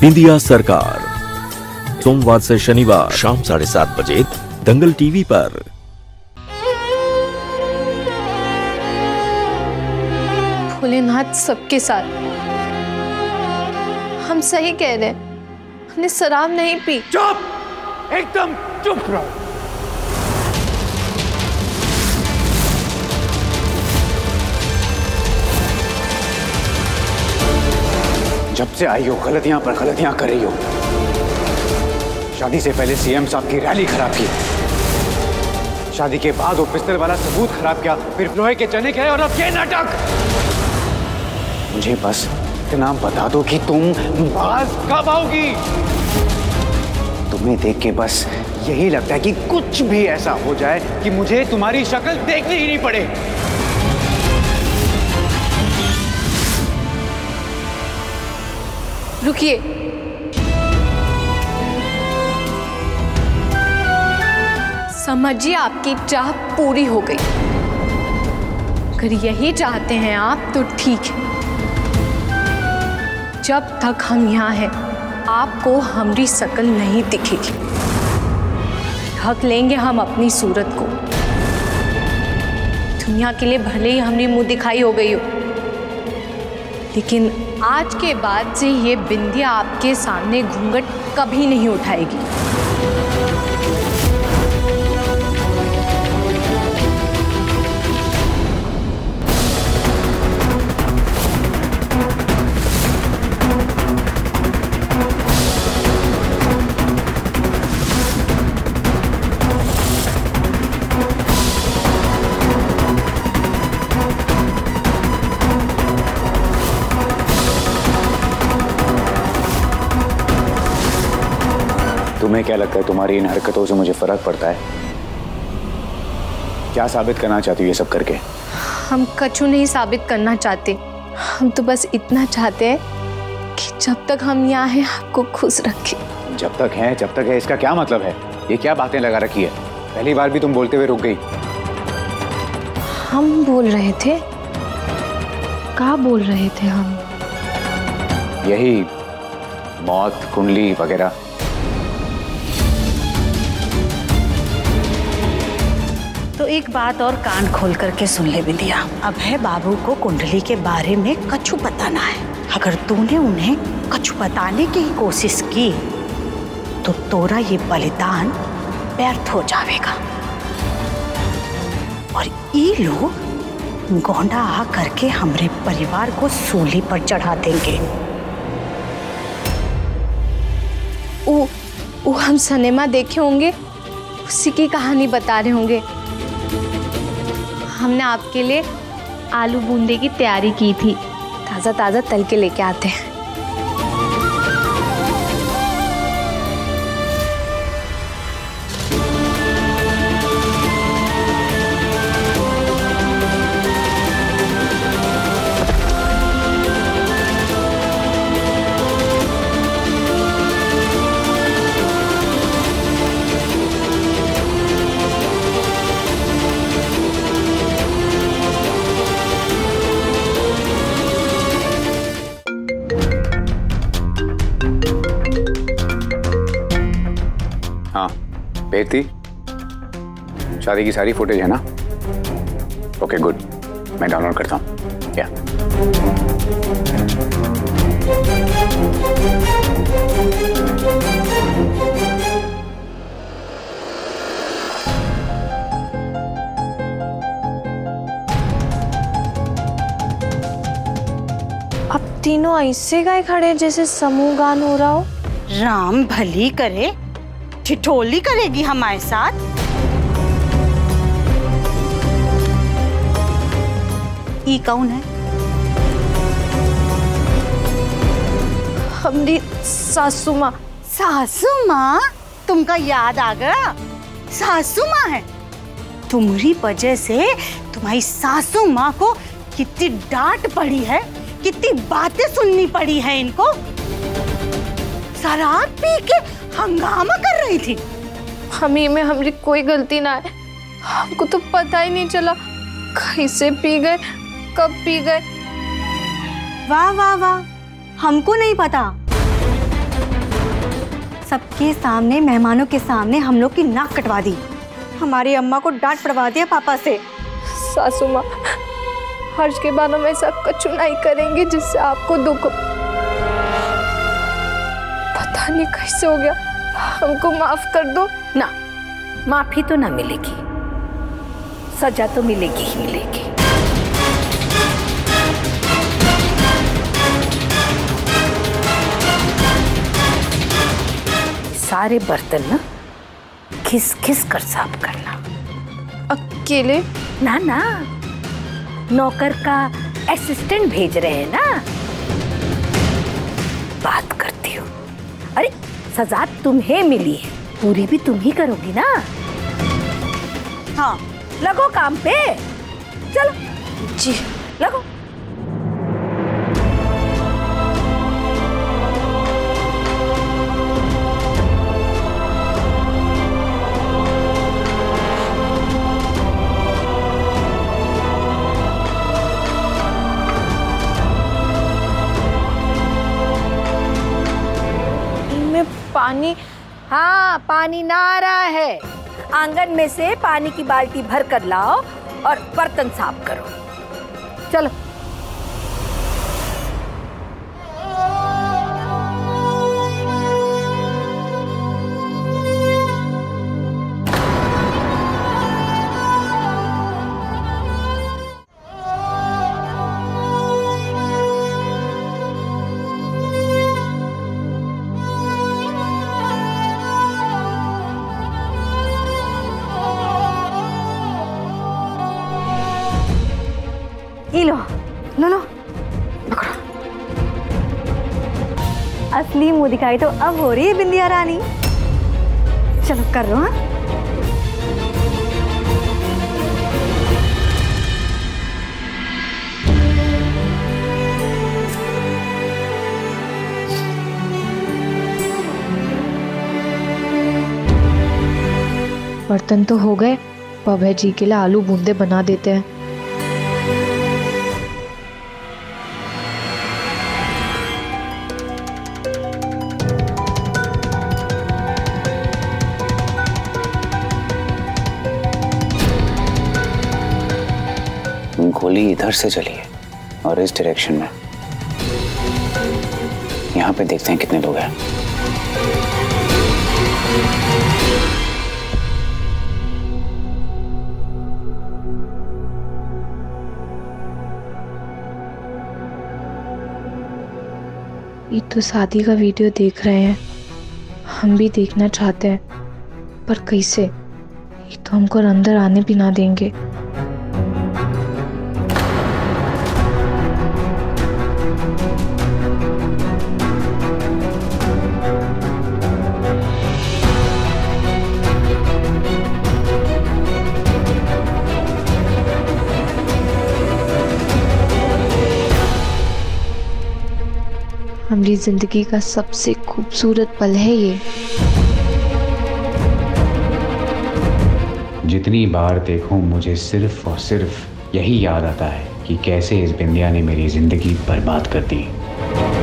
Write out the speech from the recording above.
बिंदिया सरकार, सोमवार से शनिवार शाम 7:30 बजे दंगल टीवी पर। भोलेनाथ सबके साथ। हम सही कह रहे हैं, हमने शराब नहीं पी। चुप, एकदम चुप रहो। जब से आई हो गलतियां पर गलतियां कर रही हो। शादी से पहले सीएम साहब की रैली खराब की, शादी के बाद वो पिस्तौल वाला सबूत खराब किया, फिर लोहे के चने खाए और अब ये नाटक। मुझे बस इतना बता दो कि तुम बाज कब आओगी। तुम्हें देख के बस यही लगता है कि कुछ भी ऐसा हो जाए कि मुझे तुम्हारी शक्ल देखनी ही नहीं पड़े। रुकिए, समझिए आपकी चाह पूरी हो गई। अगर यही चाहते हैं आप तो ठीक है। जब तक हम यहाँ हैं आपको हमारी शक्ल नहीं दिखेगी। ढक लेंगे हम अपनी सूरत को। दुनिया के लिए भले ही हमारी मुंह दिखाई हो गई हो, लेकिन आज के बाद से ये बिंदिया आपके सामने घूंघट कभी नहीं उठाएगी। तुम्हें क्या लगता है तुम्हारी इन हरकतों से मुझे फर्क पड़ता है? क्या साबित करना चाहती हो ये सब करके? हम कछु नहीं साबित करना चाहते। हम तो बस इतना चाहते हैं कि जब तक हम यहाँ हैं आपको खुश रखें। जब तक है इसका क्या मतलब है? ये क्या बातें लगा रखी है? पहली बार भी तुम बोलते हुए रुक गई। हम बोल रहे थे, क्या बोल रहे थे हम? यही मौत, कुंडली वगैरह। तो एक बात और कान खोल करके सुन ले बिंदिया। अभय बाबू को कुंडली के बारे में कछु बताना है। अगर तूने उन्हें कछु बताने की कोशिश की तो तोरा ये बलिदान व्यर्थ हो जाएगा और ये लोग गोंडा आ करके हमारे परिवार को सूली पर चढ़ा देंगे। वो हम सिनेमा देखे होंगे, उसी की कहानी बता रहे होंगे। हमने आपके लिए आलू बूंदे की तैयारी की थी, ताज़ा ताज़ा तल के लेके आते हैं। हाँ, बेटी, शादी की सारी फुटेज है ना? ओके गुड, मैं डाउनलोड करता हूँ। क्या? अब तीनों ऐसे गए खड़े जैसे समूह गान हो रहा हो। राम भली करे, ठिठोली करेगी हमारे साथ। ये कौन है? हमारी सासू माँ। सासू माँ? तुमका याद आ गया? सासू माँ है। तुम्हारी वजह से तुम्हारी सासू माँ को कितनी डांट पड़ी है, कितनी बातें सुननी पड़ी है इनको। शराब पी के हंगामा कर रही थी। हमी में हमारी कोई गलती ना है। हमको तो पता ही नहीं चला कैसे पी गए, कब पी गए। वाह वाह वाह, हमको नहीं पता। सबके सामने, मेहमानों के सामने हम लोग की नाक कटवा दी। हमारी अम्मा को डांट पड़वा दिया पापा से। सासू माँ, हर्ष के बाद हम ऐसा कछु नहीं करेंगे जिससे आपको दुख हो। पता नहीं कैसे हो गया, हमको माफ कर दो ना। माफी तो ना मिलेगी, सजा तो मिलेगी ही मिलेगी। सारे बर्तन ना घिस घिस कर साफ करना। अकेले? ना ना, नौकर का असिस्टेंट भेज रहे हैं ना। बात करती हूँ। अरे सजा तुम्हें मिली है, पूरी भी तुम ही करोगी ना। हाँ, लगो काम पे। चलो जी लगो। पानी? हाँ, पानी ना आ रहा है। आंगन में से पानी की बाल्टी भर कर लाओ और बर्तन साफ करो। चलो। लो लो लो, पकड़ो। असली मुंह दिखाई तो अब हो रही है बिंदिया रानी। चलो कर लो। हाँ, बर्तन तो हो गए, अभय जी के लिए आलू बूंदे बना देते हैं। गोली इधर से चली है और इस डायरेक्शन में। यहाँ पे देखते हैं कितने लोग हैं। ये तो शादी का वीडियो देख रहे हैं, हम भी देखना चाहते हैं, पर कैसे? ये तो हमको अंदर आने भी ना देंगे। हमारी जिंदगी का सबसे खूबसूरत पल है ये। जितनी बार देखूं मुझे सिर्फ और सिर्फ यही याद आता है कि कैसे इस बिंदिया ने मेरी जिंदगी बर्बाद कर दी।